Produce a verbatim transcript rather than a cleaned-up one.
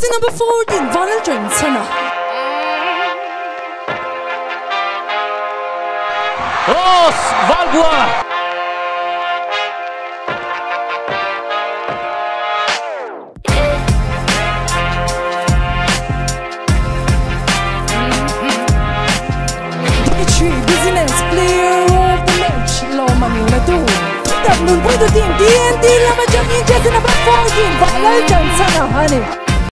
Jersey number fourteen, Valbuanga-Pro. Oh, Valbuanga! Business player of the match, Loma Mula two. That moon for the team, D N D Lama Jami Jersey number fourteen, Valbuanga-Pro, honey.